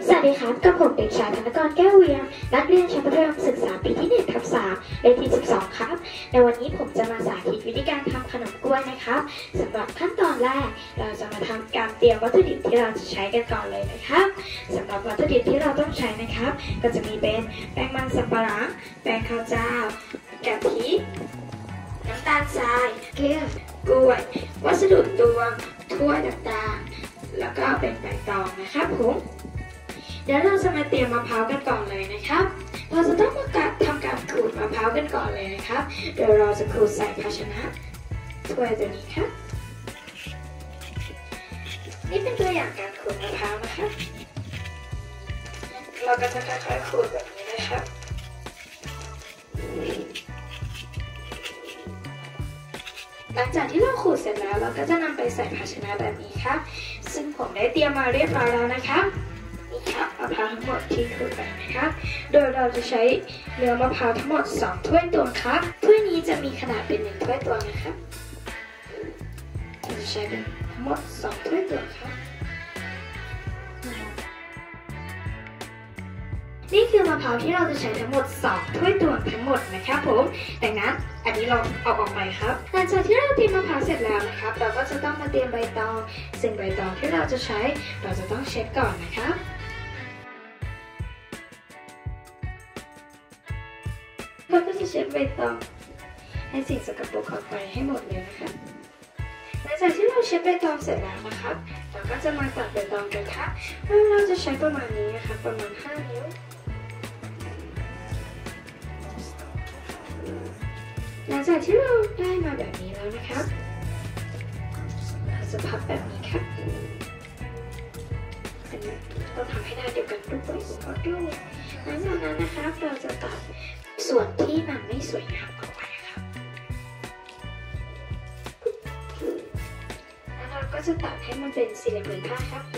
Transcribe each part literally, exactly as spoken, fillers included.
สวัสดีครับกับผมเด็กชายธนกรแก้วเวียงนักเรียนชั้นประถมศึกษาปีที่หนึ่งทับสามเลขที่สิบสองครับในวันนี้ผมจะมาสาธิตวิธีการทำขนมกล้วยนะครับสำหรับขั้นตอนแรกเราจะมาทำการเตรียมวัตถุดิบที่เราจะใช้กันก่อนเลยนะครับสำหรับวัตถุดิบที่เราต้องใช้นะครับก็จะมีเป็นแป้งมันสับปะหลังแป้งข้าวเจ้ากะทิน้ำตาลทรายเกลือกล้วยวัสดุตวงถ้วยต่างๆแล้วก็เป็นใบตองนะครับผมเดี๋ยวเราจะมาเตรียมมะพร้าวกันก่อนเลยนะครับเราจะต้องมาทำการขูดมะพร้าวกันก่อนเลยนะครับเดี๋ยวเราจะขูดใส่ภาชนะถ้วยตัวนี้ครับนี่เป็นตัวอย่างการขูดมะพร้าวนะครับเราก็จะค่อยๆขูดแบบนี้นะครับหลังจากที่เราขูดเสร็จแล้วเราก็จะนำไปใส่ภาชนะแบบนี้ครับซึ่งผมได้เตรียมมาเรียบร้อยแล้วนะครับนี่ครับมะพร้าวทั้งหมดที่ขูดไปนะครับโดยเราจะใช้เนื้อมะพร้าวทั้งหมดสองถ้วยตวงครับถ้วยนี้จะมีขนาดเป็นหนึ่งถ้วยตวงนะครับเราจะใช้เป็นทั้งหมดสองถ้วยตวงครับนี่คือมะพร้าวที่เราจะใช้ทั้งหมดสองถ้วยตวงทั้งหมดนะครับผมดังนั้นอันนี้เราเอาออกไปครับหลังจากที่เราเตรียมมะพร้าวเสร็จแล้วนะครับเราก็จะต้องมาเตรียมใบตองซึ่งใบตองที่เราจะใช้เราจะต้องเช็ดก่อนนะครับเราก็จะเช็ดใบตองให้สิ่งสกปรกออกไปให้หมดเลยนะครับหลังจากที่เราเช็ดใบตองเสร็จแล้วนะครับเราก็จะมาตัดใบตองกันครับเราจะใช้ประมาณนี้นะคะประมาณห้านิ้วหลังจากที่เราได้มาแบบนี้แล้วนะครับเราจะพับแบบนี้ครับอันนี้ต้องทำให้ได้เดียวกันด้วยขอด้วยหลังจากนั้นนะครับเราจะตัดส่วนที่มันไม่สวยงามออกไปครับแล้วเราก็จะตัดให้มันเป็นสี่เหลี่ยมผืนผ้าครับ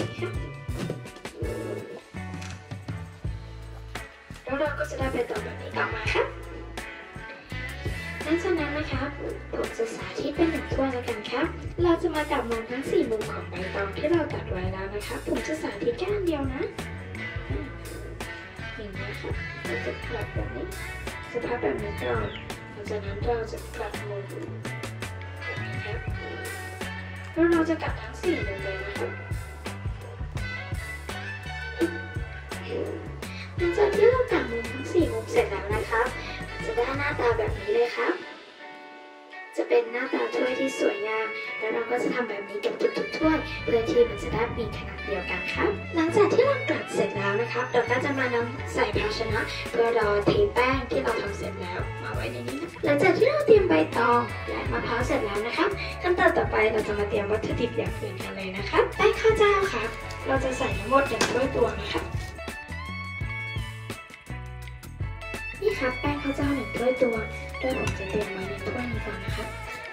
แล้วเราก็จะได้เป็นตัวแบบนี้ออกมาครับหลังจากนั้นนะครับผมจะสาธิตเป็นหนึ่งถ้วยแล้วกันครับเราจะมาจับมุมทั้งสี่มุมของใบตองที่เราตัดไว้แล้วนะครับผมจะสาธิตแค่อันเดียวนะอย่างนี้ครับเราจะกลับแบบนี้สภาพแบบนี้ก่อนหลังจากนั้นเราจะกลับมุมแบบนี้ครับแล้วเราจะกลับทั้งสี่มุมเลยนะครับหลังจากที่เรากลับมุมทั้งสี่มุมเสร็จแล้วนะครับจะได้หน้าตาแบบนี้เลยครับจะเป็นหน้าตาถ้วยที่สวยงามแล้วเราก็จะทำแบบนี้กับทุกๆถ้วยเพื่อที่มันจะได้มีขนาดเดียวกันครับหลังจากที่เรากลัดเสร็จแล้วนะครับเราก็จะมานำใส่ภาชนะเพื่อรอเทแป้งที่เราทำเสร็จแล้วมาไว้ในนี้นะหลังจากที่เราเตรียมใบตองและมะพร้าวเสร็จแล้วนะครับขั้นตอนต่อไปเราจะมาเตรียมวัตถุดิบอย่างอื่นกันเลยนะครับแป้งข้าวเจ้าครับเราจะใส่ทั้งหมดหนึ่งถ้วยตวงนะครับนี่ครับแป้งข้าวเจ้าหนึ่งถ้วยตวงโดยผมจะเตรียมไว้ในถ้วยนี้ก่อนนะครับ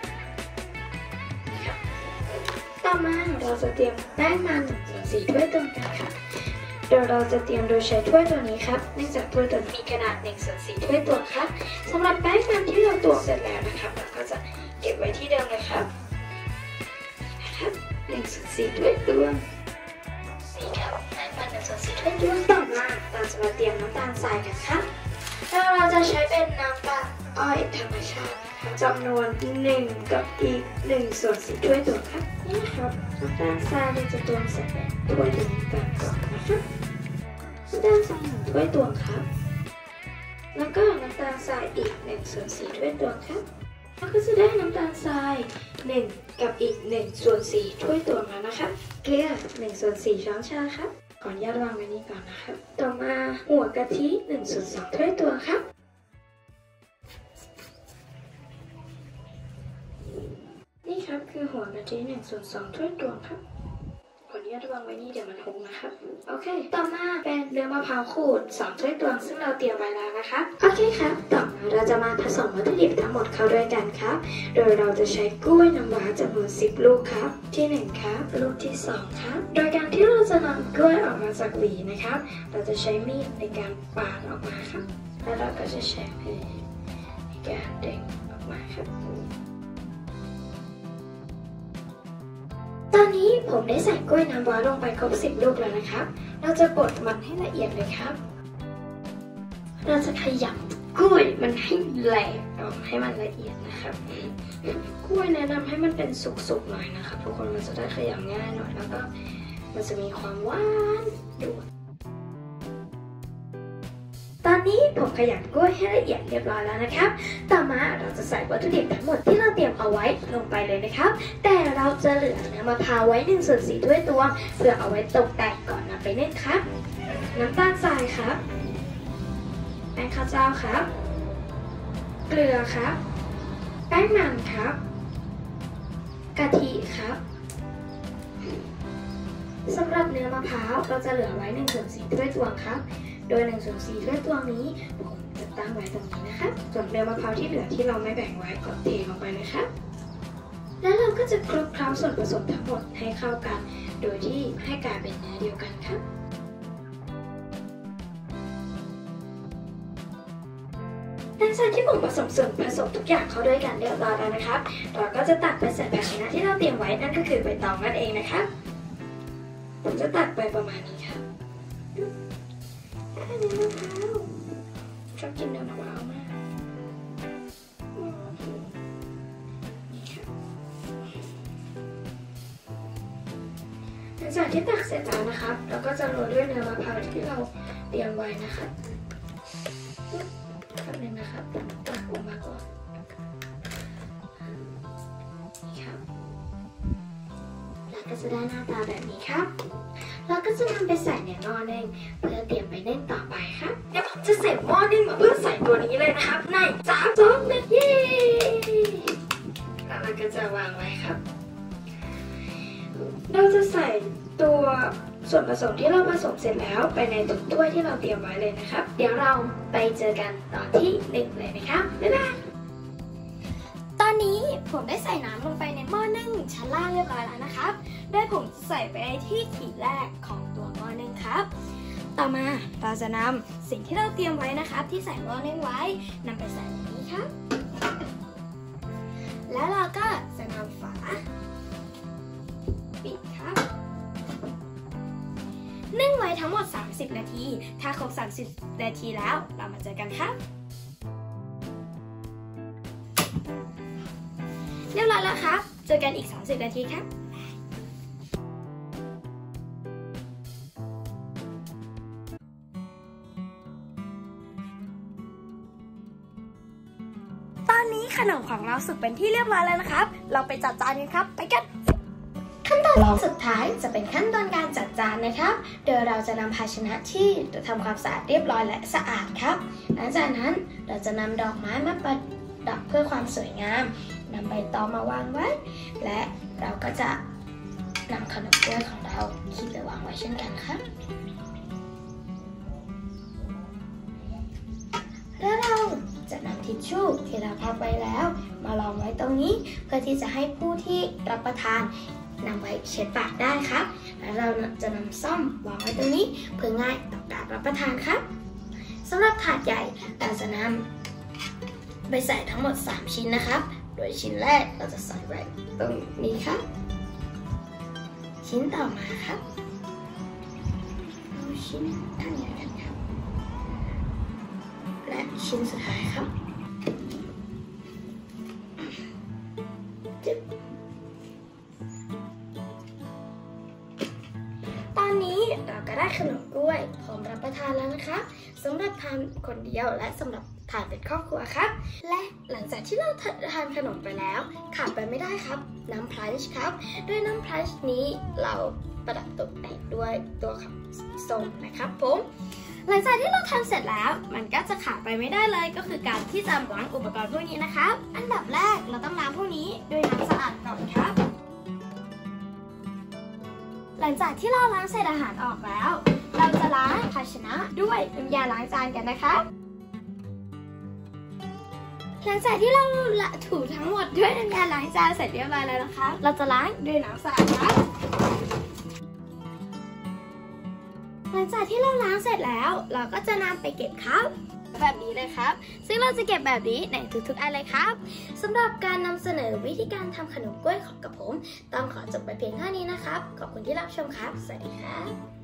นี่ครับต่อมาเราจะเตรียมแป้งมันหนึ่งส่วนสี่ถ้วยตวงกันค่ะโดยเราจะเตรียมโดยใช้ถ้วยตัวนี้ครับเนื่องจากถ้วยตัวนี้มีขนาดหนึ่งส่วนสี่ถ้วยตวงครับสำหรับแป้งมันที่เราตวงเสร็จแล้วนะครับเราก็จะเก็บไว้ที่เดิมเลยครับนะครับหนึ่งส่วนสี่ถ้วยตวงนี่ครับแป้งมันหนึ่งส่วนสี่ถ้วยตวงต่อมาเราจะมาเตรียมน้ำตาลทรายกันครับแล้วเราจะใช้เป็นน้ำตาลอ้อยธรรมชาติจำนวนหนึ่งกับอีกหนึ่งส่วนสี่ถ้วยตวงครับนี่นะครับน้ำตาลทรายเราจะตวงใส่ถ้วยตัวนี้กันก่อนนะครับน้ำตาลทรายหนึ่งถ้วยตวงครับแล้วก็น้ำตาลทรายอีกหนึ่งส่วนสี่ถ้วยตวงครับเราก็จะได้น้ำตาลทรายหนึ่งกับอีกหนึ่งส่วนสี่ถ้วยตวงแล้วนะคะเกลือหนึ่งส่วนสี่ช้อนชาครับขออนุญาตวางไว้นี้ก่อนนะครับต่อมาหัวกะทิหนึ่งส่วนสองถ้วยตวงครับนี่ครับคือหัวกะทิหนึ่งส่วนสองถ้วยตวงครับขออนุญาตวางไว้นี่เดี๋ยวมันหกนะครับโอเคต่อมาเป็นเนื้อมะพร้าวขูดสองถ้วยตวงซึ่งเราเตรียมไว้แล้วนะคะโอเคครับต่อมาเราจะมาผสมวัตถุดิบทั้งหมดเข้าด้วยกันครับโดยเราจะใช้กล้วยน้ำว้าจำนวนสิบลูกครับที่หนึ่งครับลูกที่สองครับโดยการที่เราจะนำกล้วยออกมาจากหวีนะครับเราจะใช้มีดในการปาดออกมาครับแล้วเราก็จะใช้มือในการดึงออกมาครับตอนนี้ผมได้ใส่กล้วยน้ำว้าลงไปครบสิบลูกแล้วนะครับเราจะบดมันให้ละเอียดเลยครับเราจะขยำกล้วยมันให้แหลกออกให้มันละเอียดนะครับกล้วยแนะนำให้มันเป็นสุกๆหน่อยนะครับทุกคนมันจะได้ขยำง่ายหน่อยแล้วก็มันจะมีความหวานด้วยตอนนี้ผมขยำกล้วยให้ละเอียดเรียบร้อยแล้วนะครับต่อมาเราจะใส่วัตถุดิบทั้งหมดที่เราเตรียมเอาไว้ลงไปเลยนะครับแต่เราจะเหลือเนื้อมะพร้าวไว้หนึ่งส่วนสี่ถ้วยตวงเพื่อเอาไว้ตกแต่งก่อนนำไปนึ่งครับน้ำตาลทรายครับแป้งข้าวเจ้าครับเกลือครับแป้งมันครับกะทิครับสำหรับเนื้อมะพร้าวเราจะเหลือไว้หนึ่งส่วนสี่ถ้วยตวงครับโดยหนึ่งส่วนสี่ถ้วยตวงนี้ผมจะตั้งไว้ตรงนี้นะครับส่วนเนื้อมะพร้าวที่เหลือที่เราไม่แบ่งไว้ก็เทลงไปเลยครับแล้วเราก็จะคลุกเคล้าส่วนผสมทั้งหมดให้เข้ากันโดยที่ให้กลายเป็นเนื้อเดียวกันครับหลังจากที่ผมผสมส่วนผสมทุกอย่างเข้าด้วยกันเรียบร้อยแล้วนะครับเราก็จะตักไปใส่ภาชนะที่เราเตรียมไว้นั่นก็คือใบตองนั่นเองนะครับผมจะตักไปประมาณนี้ครับเนื้อมะพร้าวชอบกินเนื้อมะพร้าวมากนี่ครับหลังจากที่ตักเสร็จแล้วนะครับเราก็จะโรยด้วยเนื้อมะพร้าวที่เราเตรียมไว้นะครับแป๊บนึงนะครับตักออกมาก่อนนี่ครับแล้วก็จะได้หน้าตาแบบนี้ครับเราก็จะนำไปใส่ในหม้อนึ่งเพื่อเตรียมไปนึ่งต่อไปครับเดี๋ยวผมจะใส่หม้อนึ่งมาเพื่อใส่ตัวนี้เลยนะครับในสามสองหนึ่งเย้แล้วเราก็จะวางไว้ครับเราจะใส่ตัวส่วนผสมที่เราผสมเสร็จแล้วไปในถุงถ้วยที่เราเตรียมไว้เลยนะครับเดี๋ยวเราไปเจอกันตอนที่หนึ่งเลยนะครับบ๊ายบายตอนนี้ผมได้ใส่น้ำลงไปในหม้อนึ่งชั้นล่างเรียบร้อยแล้วนะครับโดยผมใส่ไปที่ขีดแรกของตัวหม้อนึ่งครับต่อมาเราจะนำสิ่งที่เราเตรียมไว้นะครับที่ใส่หม้อนึ่งไว้นำไปใส่ในนี้ครับแล้วเราก็จะนำฝาปิดครับนึ่งไว้ทั้งหมดสามสิบนาทีถ้าครบสามสิบนาทีแล้วเรามาเจอกันครับเรียบร้อยแล้วครับเจอกันอีกสามสิบนาทีครับตอนนี้ขนมของเราสุกเป็นที่เรียบร้อยแล้วนะครับเราไปจัดจานกันครับไปกันขั้นตอนสุดท้ายจะเป็นขั้นตอนการจัดจานนะครับโดยเราจะนำภาชนะที่ทำความสะอาดเรียบร้อยและสะอาดครับหลังจากนั้นเราจะนำดอกไม้มาประดับเพื่อความสวยงามนำใบตองมาวางไว้และเราก็จะนำขนมกล้วยของเราขีดไปวางไว้เช่นกันครับแล้วเราจะนำทิชชู่ที่เราพับไว้แล้วมารองไว้ตรงนี้เพื่อที่จะให้ผู้ที่รับประทานนำไว้เช็ดปากได้ครับแล้วเราจะนำซ่อมวางไว้ตรงนี้เพื่อง่ายต่อการรับประทานครับสำหรับถาดใหญ่เราจะนำไปใส่ทั้งหมดสามชิ้นนะครับโดยชิ้นแรกเราจะใส่ไว้ตรงนี้ครับชิ้นต่อมาครับเอาชิ้นท่านใหญ่กันครับและชิ้นสุดท้ายครับตอนนี้เราก็ได้ขนมกล้วยพร้อมรับประทานแล้วนะคะสำหรับทานคนเดียวและสำหรับทานเป็นครอบครัวครับและหลังจากที่เราทานขนมไปแล้วขาดไปไม่ได้ครับน้ำพลัชครับด้วยน้ำพลัชนี้เราประดับตกแต่งด้วยตัวของส้มนะครับผมหลังจากที่เราทำเสร็จแล้วมันก็จะขาดไปไม่ได้เลยก็คือการที่จะล้างอุปกรณ์พวกนี้นะครับอันดับแรกเราต้องล้างพวกนี้ด้วยน้ำสะอาดก่อนครับหลังจากที่เราล้างเศษอาหารออกแล้วเราจะล้างภาชนะด้วยน้ำยาล้างจานกันนะคะหลังจากที่เราละถูทั้งหมดด้วยน้ำยาล้างจานเสร็จเรียบร้อยแล้วนะคะเราจะล้างด้วยน้ำสะอาดครับหลังจากที่เราล้างเสร็จแล้วเราก็จะนำไปเก็บครับแบบนี้เลยครับซึ่งเราจะเก็บแบบนี้ในทุกๆอันเลยครับสำหรับการนำเสนอวิธีการทำขนมกล้วยของกับผมต้องขอจบไปเพียงเท่านี้นะครับขอบคุณที่รับชมครับสวัสดีครับ